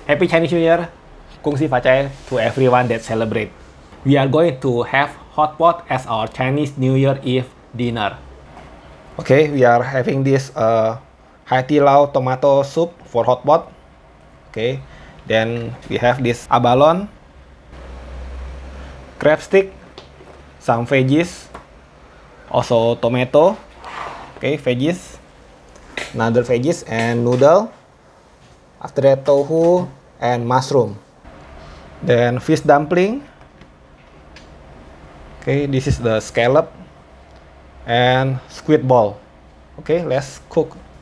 Happy Chinese New Year, Kung Si Facai to everyone that celebrate. We are going to have hot pot as our Chinese New Year Eve dinner. Okay, we are having this Hai Di Lao tomato soup for hot pot. Okay, then we have this abalone, crab stick, some veggies, also tomato. Okay, veggies, another veggies and noodle. After that, tofu and mushroom. Then fish dumpling. Okay, this is the scallop and squid ball. Okay, let's cook.